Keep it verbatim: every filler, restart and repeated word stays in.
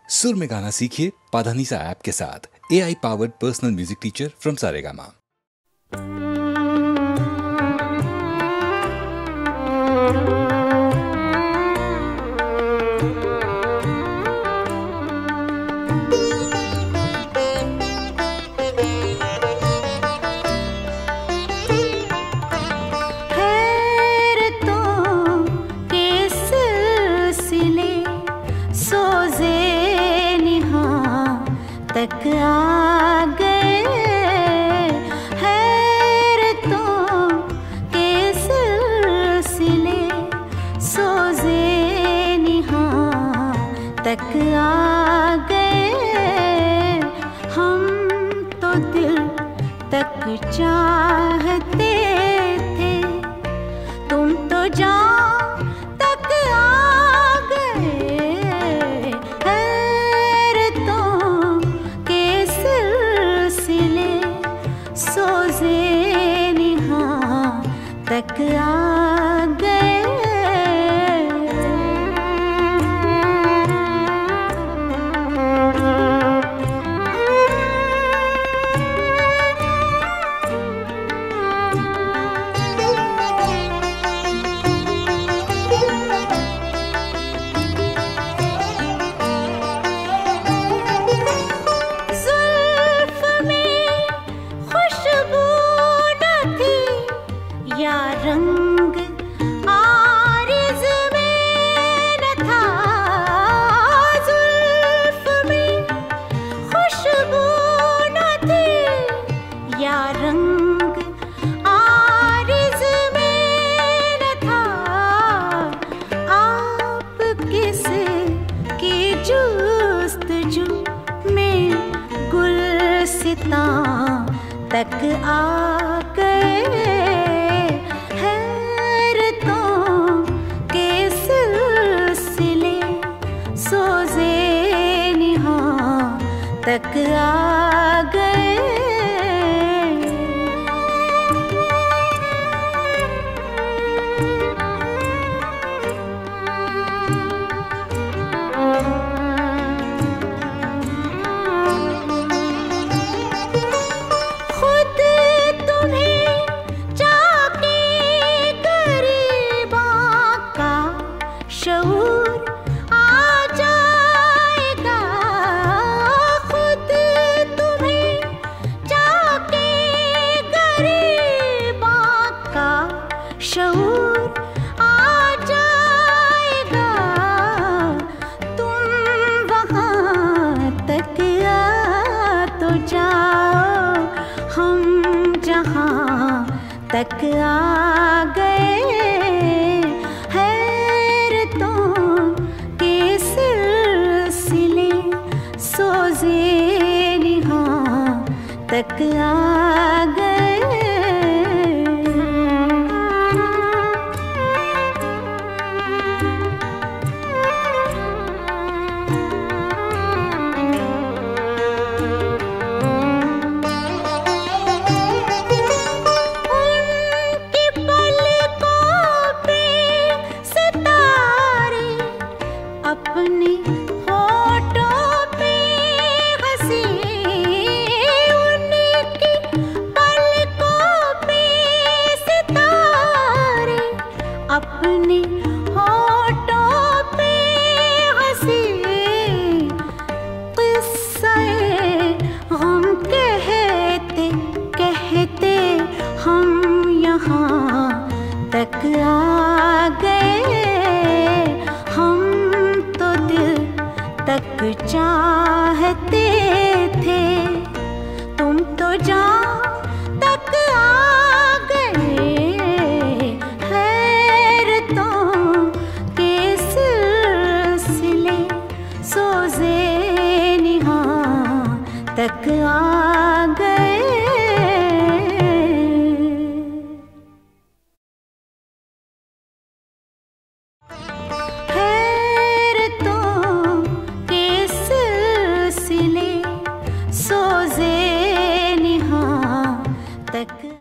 सुर में गाना सीखिए पाधानीसा ऐप के साथ। A I powered personal music teacher from Saregama. तक आ गए हैरतों के सिलसिले, सोज़े निहां तक आ गए। हम तो दिल तक चाहते थे, तुम तो जान तक आ गए। सोज़े निहां तक आ गए। या रंग आरिज़ में न था, जुल्फ़ में खुशबू न थी। या रंग आरिज़ में न था, आप किस की जुस्तजू में गुलसितां तक आ गए। सोज़े निहां तक आ गए। खुद तुम्हें जाके गरीबां का शऊर शऊर आ जाएगा। तुम वहाँ तक आ तो जाओ, हम जहाँ तक आ गए। हैरतों के सिलसिले, सोज़े निहां तक आ गए। अपने होठों पे हंसी, उनकी पलकों पे सितारे। अपने होठों पे हंसी, किस्से गम कहते कहते हम यहाँ तक आ गए। तक चाहते थे, तुम तो जान